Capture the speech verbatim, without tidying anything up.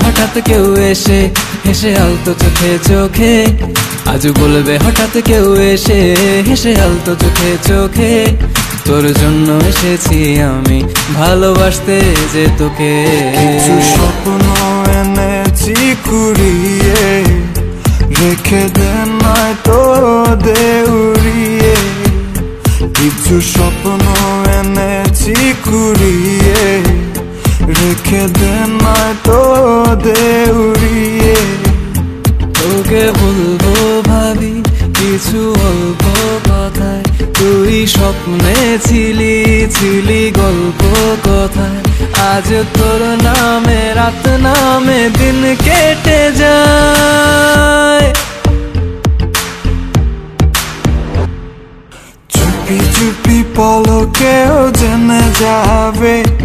হঠাৎ কেউ এসে হেসে আলতো চোখে চোখে, আজ বলবে হঠাৎ কেউ এসে হেসে আলতো চোখে চোখে, তোর জন্য এসেছি আমি ভালোবাসতে যে তোকে। কিছু স্বপ্ন এনেছি কুড়িয়ে, রেখে দে নয়তো দে উড়িয়ে। কিছু স্বপ্ন এনেছি কুড়িয়ে, রেখে দে নয়তো দে উড়িয়ে। তোকে বলবো ভাবি কিছু অল্প কথায়, তুই স্বপ্নে ছিলি ছিলি গল্প কথায়, আজ তোর নামে রাত নামে দিন কেটে যায়। চুপি চুপি পলকেও জেনে যাবে,